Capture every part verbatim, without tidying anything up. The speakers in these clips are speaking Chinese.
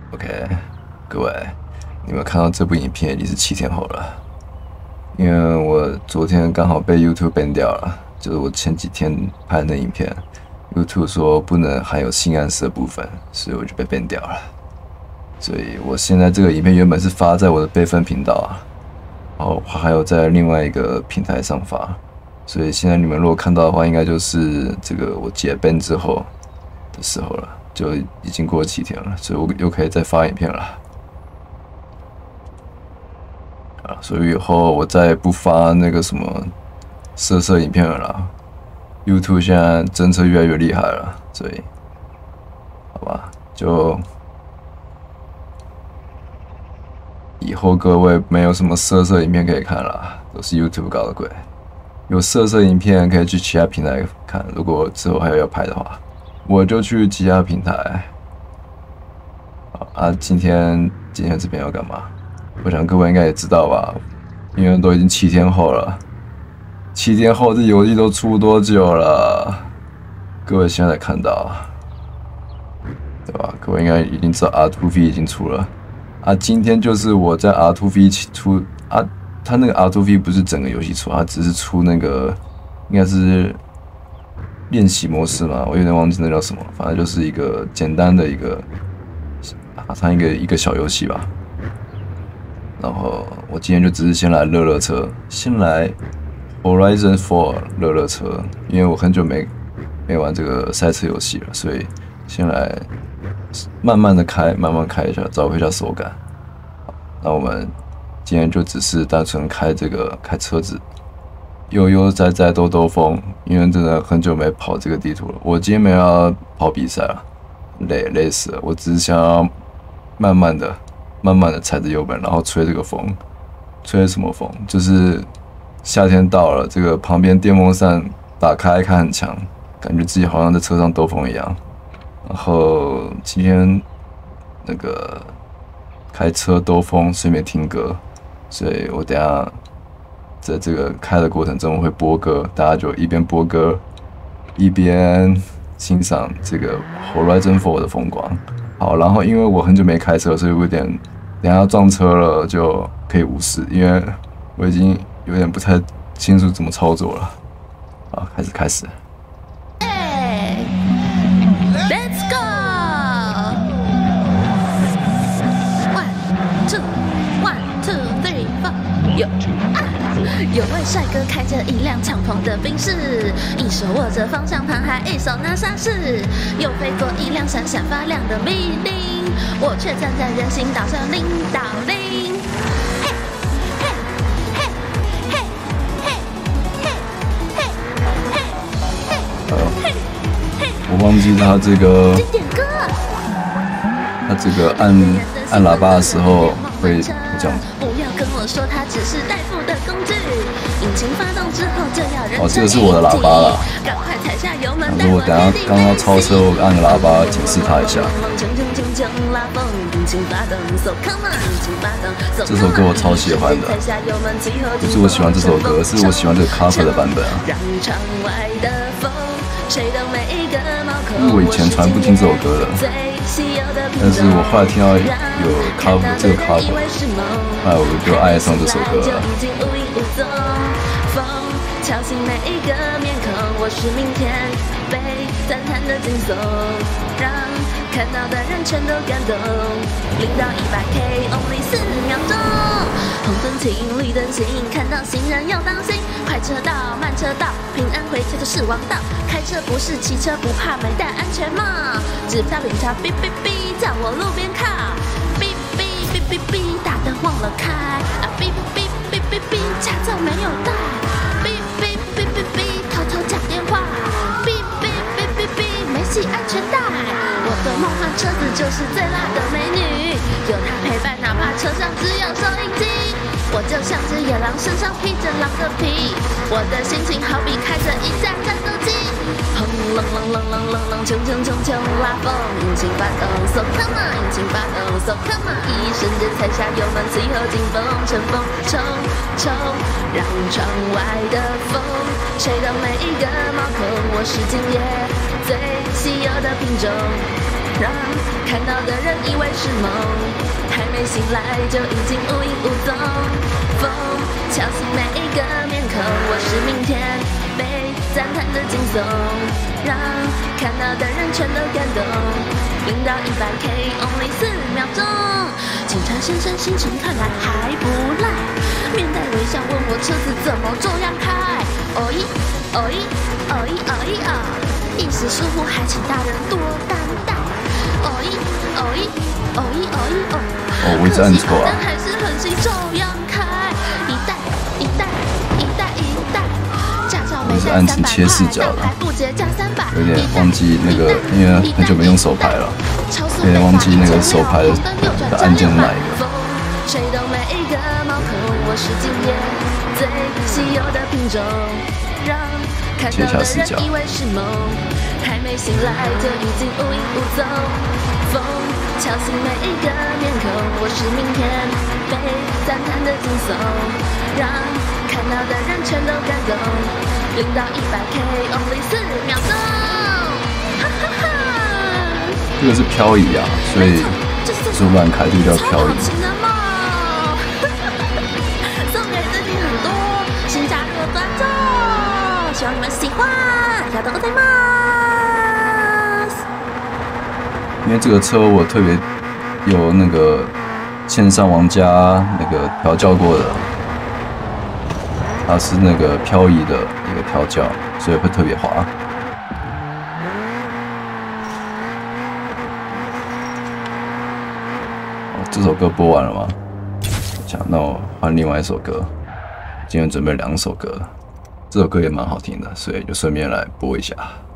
OK， 各位，你们看到这部影片已经是七天后了，因为我昨天刚好被 YouTube ban 掉了，就是我前几天拍的影片 ，YouTube 说不能含有性暗示的部分，所以我就被 ban 掉了。所以我现在这个影片原本是发在我的备份频道啊，然后还有在另外一个平台上发，所以现在你们如果看到的话，应该就是这个我解 ban 之后的时候了。就已经过了七天了，所以我又可以再发影片了。啊，所以以后我再也不发那个什么色色影片了啦。YouTube 现在侦测越来越厉害了，所以好吧，就以后各位没有什么色色影片可以看了，都是 YouTube 搞的鬼。有色色影片可以去其他平台看，如果之后还有要拍的话。我就去其他平台。啊，今天今天这边要干嘛？我想各位应该也知道吧，因为都已经七天后了。七天后这游戏都出多久了？各位现在才看到，对吧？各位应该已经知道 R 二 V 已经出了。啊，今天就是我在 R 二 V 出啊，他那个 R 二 V 不是整个游戏出，他只是出那个应该是。练习模式嘛，我有点忘记那叫什么，反正就是一个简单的一个，好像一个一个小游戏吧。然后我今天就只是先来乐乐车，先来 Horizon Four 乐乐车，因为我很久没没玩这个赛车游戏了，所以先来慢慢的开，慢慢开一下，找回一下手感。那我们今天就只是单纯开这个开车子。悠悠哉哉兜兜风，因为真的很久没跑这个地图了。我今天没有要跑比赛了，累累死了。我只是想要慢慢的、慢慢的踩着油门，然后吹这个风。吹什么风？就是夏天到了，这个旁边电风扇打开开很强，感觉自己好像在车上兜风一样。然后今天那个开车兜风，顺便听歌，所以我等一下。在这个开的过程中会播歌，大家就一边播歌，一边欣赏这个 Horizon Four 的风光。好，然后因为我很久没开车，所以我有点等一下要撞车了就可以无视，因为我已经有点不太清楚怎么操作了。好，开始开始。 Hey, let's go! One, two, one, two, three, four. 有啊！有位帅哥开着一辆敞篷的宾士，一手握着方向盘，还一手拿沙士，又飞过一辆闪闪发亮的密林，我却站在人行道上领导铃。嘿，嘿，嘿，嘿，嘿，嘿，嘿，嘿，嘿， 我忘记他这个， 经典歌， 他这个按按喇叭的时候会这样。 不要跟我说它只是代步的工具，引擎发动之后就要人哦，这个是我的喇叭啦。 赶快踩下油门， 如果等下刚要超车，我按个喇叭警示他一下。这首歌我超喜欢的，不是我喜欢这首歌，是我喜欢这个 cover 的版本啊。因为我以前从来不听这首歌的，但是我后来听到有 cover 这个 cover， 后来我就爱上这首歌了。 敲醒每一个面孔，我是明天被赞叹的惊悚，让看到的人全都感动。零到一百 K only 四秒钟，红灯停，绿灯行，看到行人要当心。快车道、慢车道，平安回家就是王道。开车不是骑车，不怕没戴安全帽。指标警察哔哔哔，叫我路边靠。哔哔哔哔哔，大灯忘了开。啊哔哔哔哔哔，驾照没有带。哔哔哔哔哔，偷偷讲电话。哔哔哔哔哔，没系安全带。我的梦幻车子就是最辣的美女，有它陪伴，哪怕车上只有收音机。我就像只野狼，身上披着狼的皮。我的心情好比开着一架战斗机。轰隆隆隆隆隆隆，冲冲冲冲拉风，引擎发动 ，so come on， 引擎发动 ，so come on， 一瞬间踩下油门，随后紧绷，乘风冲冲，让窗外的风吹到每一个毛孔。我是今夜最稀有的品种。 让看到的人以为是梦，还没醒来就已经无影无踪。风敲醒每一个面孔，我是明天被赞叹的惊悚，让看到的人全都感动。零到一百 K only 四秒钟，警察先生心情看来还不赖，面带微笑问我车子怎么这样开。哦咦哦咦哦咦哦咦哦，一时疏忽还请大人多担待。哦咦哦咦哦咦哦咦哦， 哦，我一直按错啊。 还是狠心这样开，一代一代一代一代，驾照没带三百块，但还不结加三百。 有点忘记那个，因为很久没用手牌了，有点忘记那个手牌的按键是哪一个。 吹动每一个毛孔，我是今夜最稀有的品种，让看到的人以为是梦，还没醒来就已经无影无踪。风敲醒每一个面孔，我是明天被赞叹的惊悚，让看到的人全都感动。零到一百 K only 四秒钟，哈哈哈。 这个是漂移啊，所以就乱开，这个叫漂移。 送给自己很多新加入的观众，希望你们喜欢。要多ございます。 因为这个车我特别有那个线上玩家那个调教过的，它是那个漂移的一个调教，所以会特别滑。哦，这首歌播完了吗？讲，那我换另外一首歌。今天准备两首歌，这首歌也蛮好听的，所以就顺便来播一下。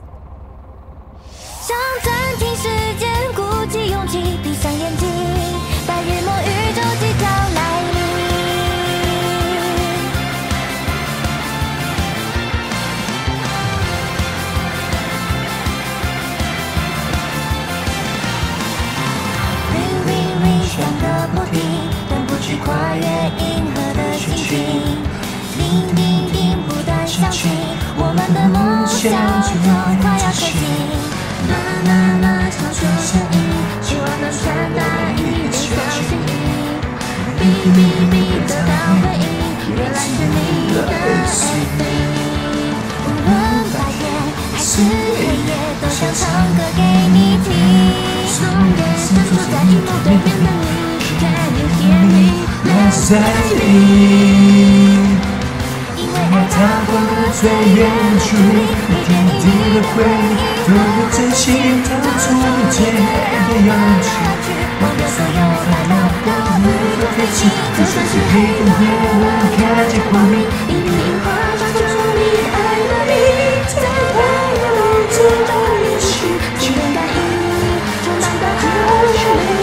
想暂停时间，鼓起勇气，闭上眼睛，白日梦宇宙即将来临。Ring ring ring， 响个不停，等不去跨越银河的心情。叮叮叮，不断响起，我们的梦想就快要实现。啦啦啦，唱出声音，希望能传达一点小心意。哔哔哔，得到回应，原来是你的爱飞。无论白天还是黑夜，都想唱歌给你听。送给身处在荧幕对面的你 ，Can you hear me？ Let's sing。因为爱它放得最远距离，一点一滴的回忆，都有真心的触觉的勇气，忘掉所有烦恼的路都飞起，就算是黑暗夜晚看见光明，一笔一画抓住你爱的你，在爱的路途中旅行，期待你充满的和煦。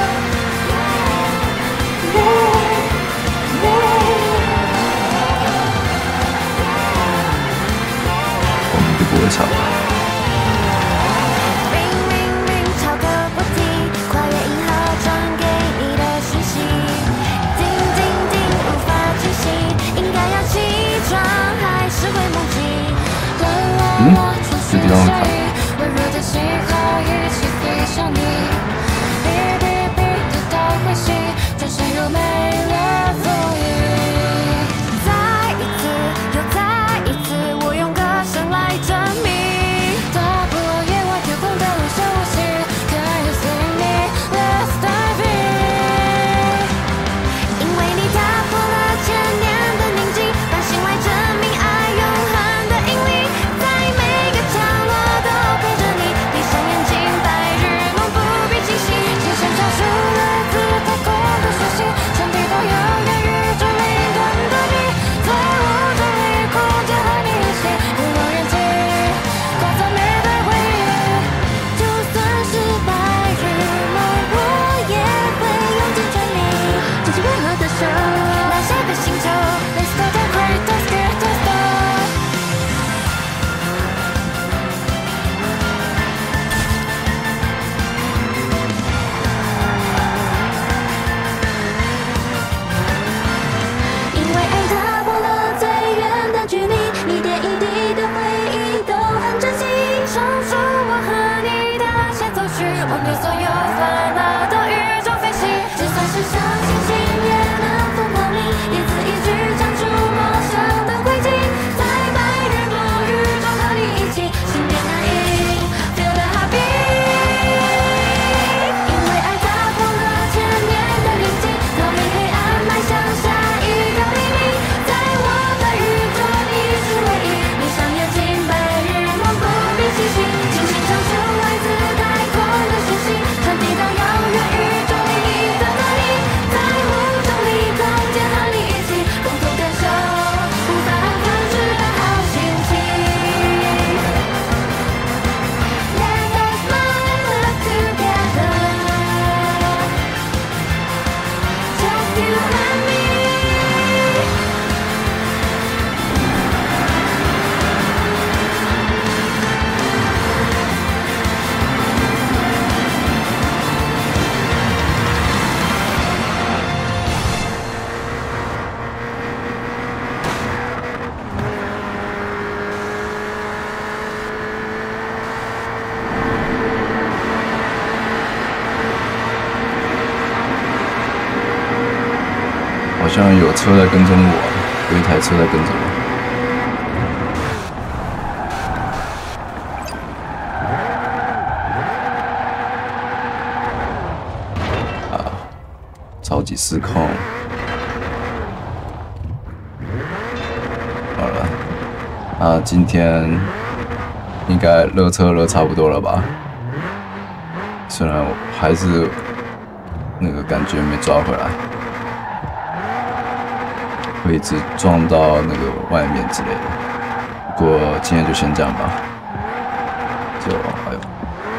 不会唱吧。 Ring ring ring， 敲个不停，跨越银河传给你的讯息。静静静，无法清醒，应该要。 好像有车在跟踪我，有一台车在跟着我。啊，超级失控。好了，啊，今天应该热车热差不多了吧？虽然我还是那个感觉没抓回来。会一直撞到那个外面之类的。不过今天就先这样吧。就还有，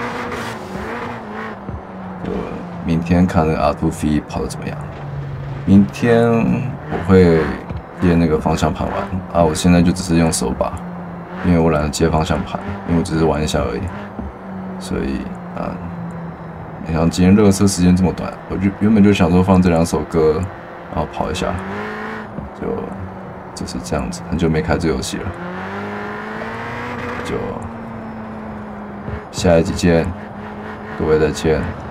就明天看那个 R 二 V 跑得怎么样。明天我会接那个方向盘玩啊，我现在就只是用手把，因为我懒得接方向盘，因为我只是玩一下而已。所以啊，没想到今天热车时间这么短，我就原本就想说放这两首歌，然后跑一下。就就是这样子，很久没开这游戏了，就下一集见，各位再见。